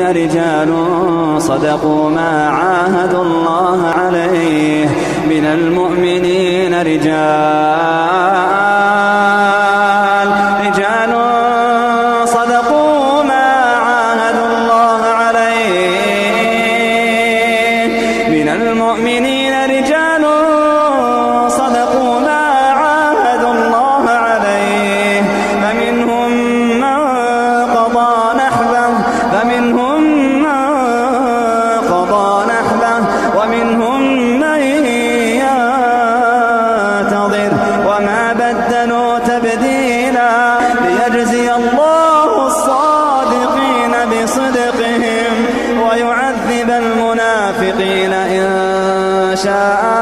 رجال صدقوا ما عاهدوا الله عليه. من المؤمنين رجال صدقوا ما عاهدوا الله عليه. من المؤمنين رجال صدقوا ما عاهدوا الله عليه. فمنهم من قضى نحبه ومنهم من ينتظر وما بدلوا تبديلا. ليجزي الله الصادقين بصدقهم ويعذب المنافقين إن شاء